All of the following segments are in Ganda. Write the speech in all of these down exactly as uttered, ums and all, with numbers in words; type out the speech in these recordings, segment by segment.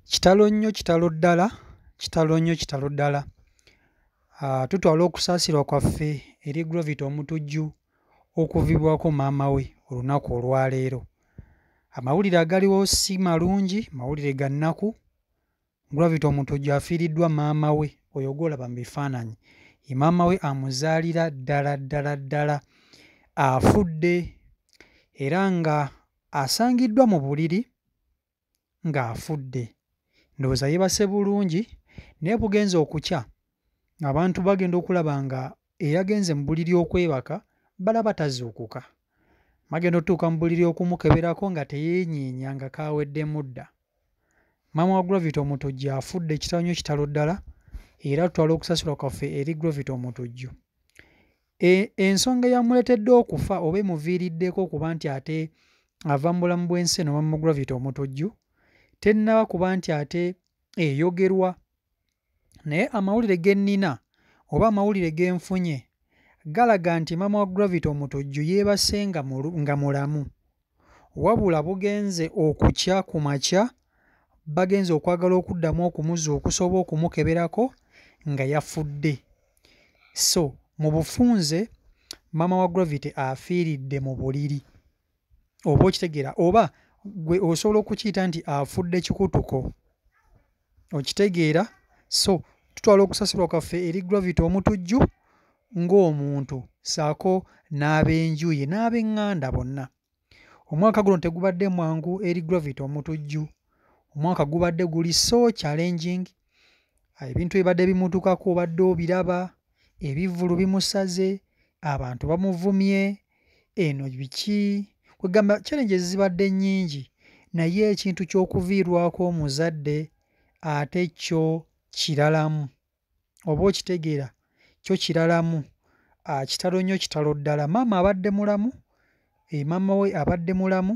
Kitalo nnyo kitalo ddala, kitalo nnyo kitalo ddala. Uh, tutwala okusaasirwa kwaffe eri Gravity Omutujju okuvibwako maama we olunaku olwaleero. Amawulire agaliwo si malungi, mawulire ga nnaku. Gravity Omutujju afiiriddwa maama we, oyo gw'olaba mu bifaananyi. Ye maama we amuzaalira ddala ddala ddala. Afudde era nga asangiddwa mu buliri ng'afudde. Ndowooza yeebase bulungi naye bugenze okukya abantu bagenda okulaba nga eyagenze mu buliri okwebaka balaba tazuukuka. Bagenda otuuka mu buliri okumukeberako nga teyeenyeenya nga kaaweddemu dda. Maama wa Gravity Omutujju afudde kitalo nnyo kitalo ddala era tutwala okusasulwa kwaffe eri Gravity Omutujju. E, ensonga eyamuleetedde okufa oba emuviiriddeko okuba nti ate ava mu bulamu bw'ensi eno maama Gravity Omutujju tennaba kuba nti ate eyogerwa. Naye amawulire ge nnina oba amawulire ge nfunye galaga nti maama wa Gravity Omutujju yeebase nga, nga mulamu. Wabula bugenze okukya ku makya bagenze okwagala okuddamu okumuzuukusa oba okumukeberako nga yafudde. So mu bufunze maama wa Gravity afiiridde mu buliri. Oba okitegeera oba gwe osobola okukiyita nti afudde kikutuko. Okitegeera? So tutwala okusasulwa kwaffe eri Gravity Omutujju ng'omuntu ssaako n'ab'enju ye n'ab'eŋŋanda bonna. Omwaka guno tegubadde mwangu eri Gravity Omutujju. Omwaka gubadde guli so challenging. Ebintu ebibadde bimutukako obadde obiraba, ebivvulu bimusaze, abantu bamuvumye, eno biki. Kwegamba challenges zibadde nnyingi naye ekintu ky'okuviirwako omuzadde ate kyo kiralamu. Oba okitegeera kyo kiralamu. Uh, kitalo nnyo kitalo ddala. Maama abadde mulamu, e, maama we abadde mulamu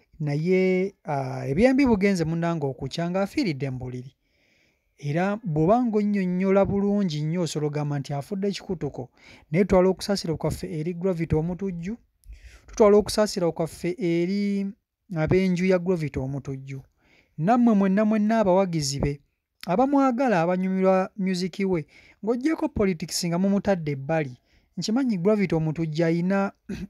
naye uh, ebyembi bugenze munnanga okukya ng'afiiridde mu buliri. Era bw'oba ng'onnyonnyola bulungi nnyo osobola ogamba nti afudde kikutuko. Naye tutwala okusaasira kwaffe eri Gravity Omutujju, tutwala okusaasira kwaffe eri ab'enju ya Gravity Omutujju. Nammwe mwenna mwenna abawagizi be abamwagala abanyumirwa musiki we ng'oggyeko politics nga mumutadde ebbali. Nkimanyi Gravity Omutujju ayina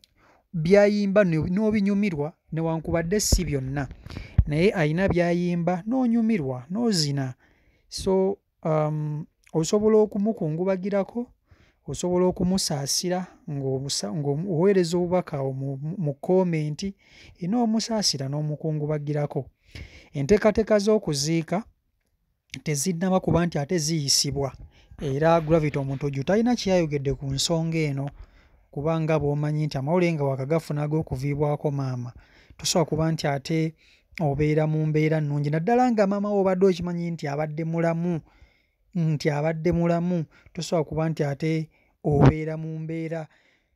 byayimba n'obinyumirwa newankubadde si byonna, naye ayina byayimba n'onyumirwa n'ozina. So um, osobola okumukungubagirako, osobola okumusaasira ng'oweereza obubaka mu, mu komenti n'omusaasira n'omukungubagirako. Enteekateeka z'okuziika tezinnaba kuba nti ate ziyisibwa era Gravity Omutujju talina kyeyayogedde ku nsonga eno kubanga bw'omanyi nti amawulire nga wakagafuna ag'okuviibwako maama tosobola kuba nti ate obeera mu mbeera nnungi naddala nga maama wo obadde okimanyi nti abadde mulamu nti abadde mulamu tosobola kuba nti ate obeera mu mbeera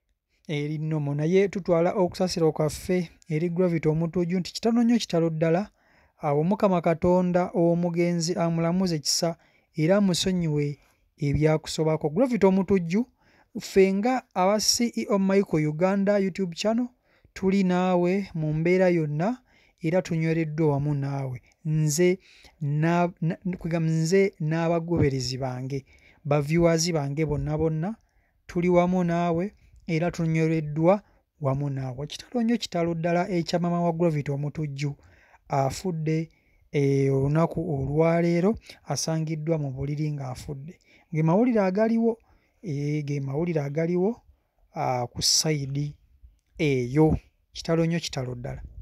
eri nnomo. Naye tutwala okusaasira kwaffe eri Gravity Omutujju nti kitalo nnyo kitalo ddala. Awo Mukama Katonda omugenzi amulamuze kisa era amusonyiwe ebyakusobako. Gravity Omutujju ffe nga aba C E O Michael Uganda YouTube channel tuli naawe mu mbeera yonna era tunywereddwa wamu naawe. Nze na, na, nze n'abagoberezi bange ba viewers bange bonna bonna tuli wamu naawe era tunywereddwa wamu naawe. Kitalo nnyo kitalo ddala ekya maama wa Gravity Omutujju afudde olunaku olwaleero, asangiddwa mu buliri ng'afudde. Ge mawulire agaliwo, e, ge mawulire agaliwo uh, ku sayidi eyo. Kitalo nnyo kitalo ddala.